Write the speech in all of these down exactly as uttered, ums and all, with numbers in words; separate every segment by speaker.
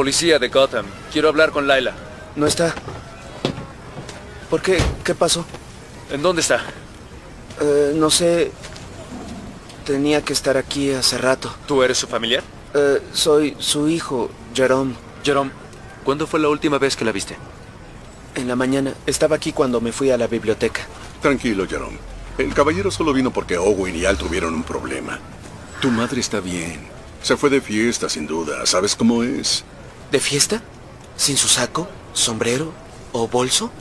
Speaker 1: Policía de Gotham. Quiero hablar con Layla.
Speaker 2: No está. ¿Por qué? ¿Qué pasó?
Speaker 1: ¿En dónde está?
Speaker 2: Eh, no sé. Tenía que estar aquí hace rato.
Speaker 1: ¿Tú eres su familiar?
Speaker 2: Eh, soy su hijo, Jerome.
Speaker 1: Jerome, ¿cuándo fue la última vez que la viste?
Speaker 2: En la mañana. Estaba aquí cuando me fui a la biblioteca.
Speaker 3: Tranquilo, Jerome. El caballero solo vino porque Owen y Al tuvieron un problema. Tu madre está bien. Se fue de fiesta, sin duda. ¿Sabes cómo es?
Speaker 2: ¿De fiesta? ¿Sin su saco, sombrero o bolso?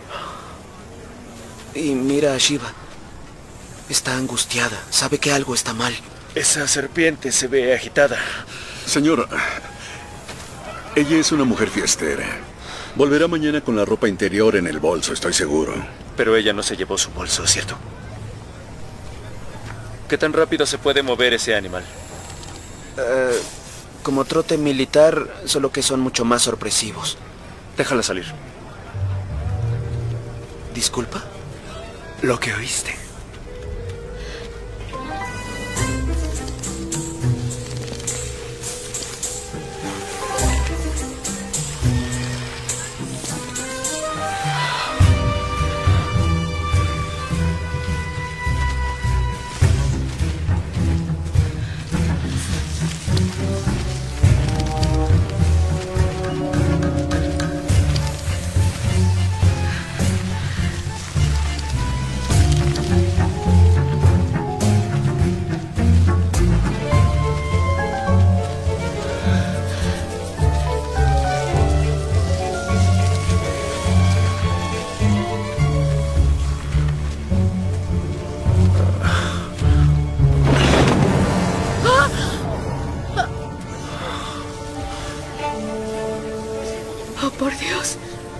Speaker 2: Y mira a Shiva. Está angustiada. Sabe que algo está mal.
Speaker 1: Esa serpiente se ve agitada.
Speaker 3: Señor, ella es una mujer fiestera. Volverá mañana con la ropa interior en el bolso, estoy seguro.
Speaker 1: Pero ella no se llevó su bolso, ¿cierto? ¿Qué tan rápido se puede mover ese animal?
Speaker 2: Eh, como trote militar, solo que son mucho más sorpresivos.
Speaker 1: Déjala salir.
Speaker 2: ¿Disculpa?
Speaker 1: Lo que oíste.
Speaker 4: Oh, por Dios.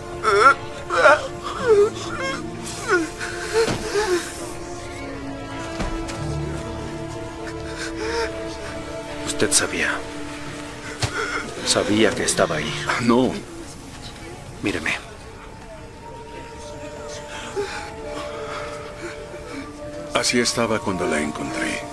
Speaker 1: Usted sabía. Sabía que estaba ahí.
Speaker 3: No.
Speaker 1: Míreme.
Speaker 3: Así estaba cuando la encontré.